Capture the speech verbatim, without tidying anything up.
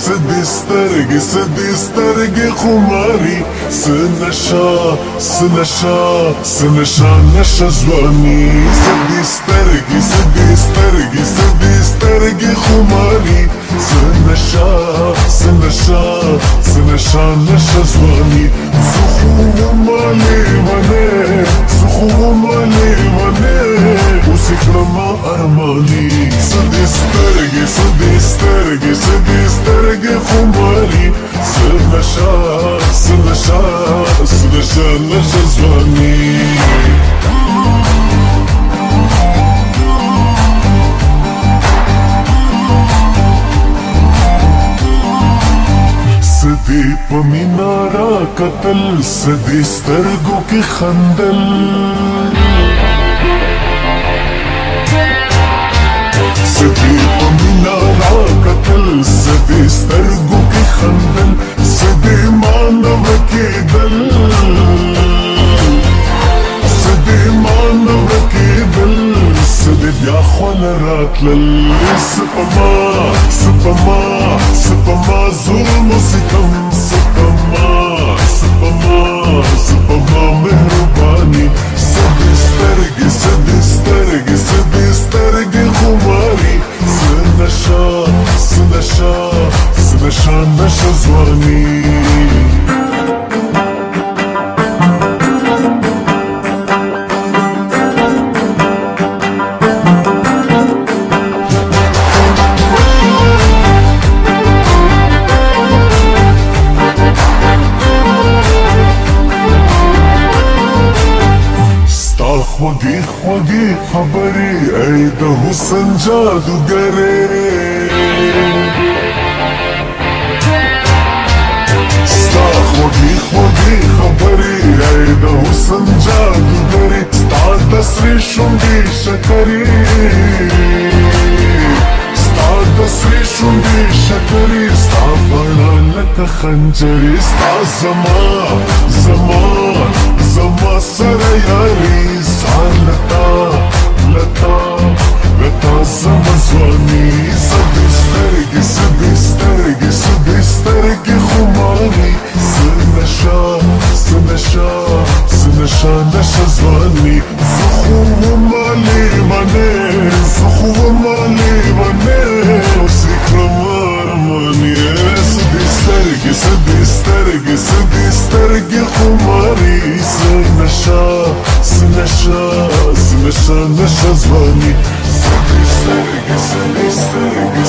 سدي سترګې سدي سترګې خماري سنشا سنشا سنشا نشه ځواني سدي سترګې سدي سترګې سدي سترګې خماري سنشا سنشا سنشا نشه ځواني زه خو ومه لیونی زه خو ومه لیونی اوس یې کړمه ارماني سدي سترګې سدي سترګې سدي سترګې خماري سنشا سنشا سنشا نشه ځواني سدي په مینا راکتل سدي سترګو کې خندل سدي په مینا راکتل سدي سترګو کې خندل سدي مانو کېدل سدي مانو کېدل سدي بیا خوند راتلل سپما سپما سپما ظلم ستم سپما سپما سپما مهرباني سدي سترګې سدي سترګې سدي سترګې خماري سنشا سنشا سنشا نشه ځواني خوږې خوږې خبرې ای د حسن جادوګرې ستا خوږې خوږې خبرې ای د حسن جادوګرې ستا د سرې شونډې شکرې ستا د سرې شونډې شکرې ستا بڼه لکه خنجرې ستا زما زما زما سره یاري لتا لتا لتا زما ځواني سدي سترګې سدي سترګې سدي سترګې خماري سنشا سنشا سنشا نشه ځواني زه خو ومه لیونی زه خو ومه لیونی اوس یې کړمه ارماني سدي سترګې سدي سترګې سدي سترګې خماري سنشا سنشا سنشا نشه ځواني سدي سترګې سدي سترګې